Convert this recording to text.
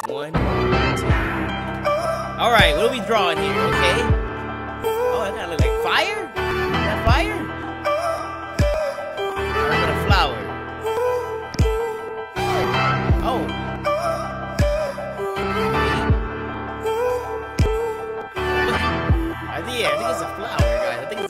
1, 2. Alright, what are we drawing here, okay? Oh, that kinda look like fire? Is that fire?